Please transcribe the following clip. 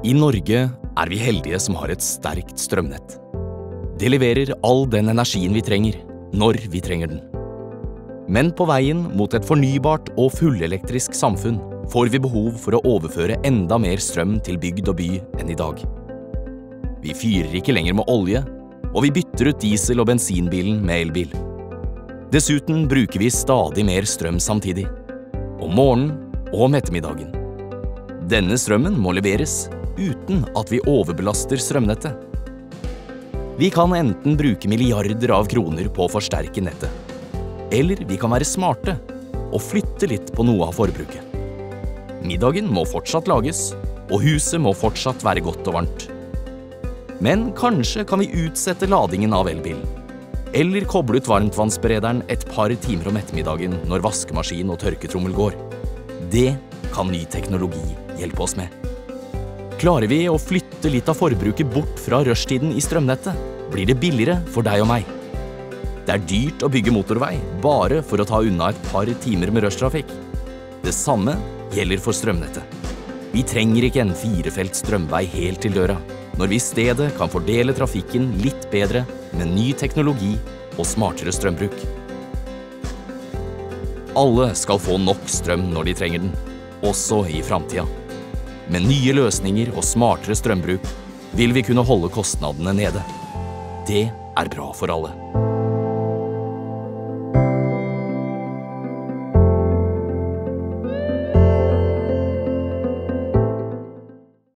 I Norge vi heldige som har et sterkt strømnett. Det leverer all den energien vi trenger, når vi trenger den. Men på veien mot et fornybart og fullelektrisk samfunn får vi behov for å overføre enda mer strøm til bygd og by enn i dag. Vi fyrer ikke lenger med olje, og vi bytter ut diesel- og bensinbilen med elbil. Dessuten bruker vi stadig mer strøm samtidig, om morgenen og om ettermiddagen. Denne strømmen må leveres uten at vi overbelaster strømnettet. Vi kan enten bruke milliarder av kroner på å forsterke nettet, eller vi kan være smarte og flytte litt på noe av forbruket. Middagen må fortsatt lages, og huset må fortsatt være godt og varmt. Men kanskje kan vi utsette ladingen av elbilen, eller koble ut varmtvannsberederen et par timer om ettermiddagen når vaskemaskin og tørketrommel går. Det kan ny teknologi hjelpe oss med. Klarer vi å flytte litt av forbruket bort fra rushtiden i strømnettet, blir det billigere for deg og meg. Det er dyrt å bygge motorvei bare for å ta unna et par timer med rushtrafikk. Det samme gjelder for strømnettet. Vi trenger ikke en 4-felts strømvei helt til døra, når vi i stedet kan fordele trafikken litt bedre med ny teknologi og smartere strømbruk. Alle skal få nok strøm når de trenger den, også i fremtiden. Med nye løsninger og smartere strømbruk vil vi kunne holde kostnadene nede. Det er bra for alle.